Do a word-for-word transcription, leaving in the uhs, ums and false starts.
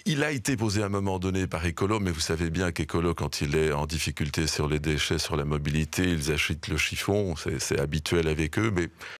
Il a été posé à un moment donné par Ecolo, mais vous savez bien qu'Ecolo, quand il est en difficulté sur les déchets, sur la mobilité, ils agitent le chiffon, c'est habituel avec eux, mais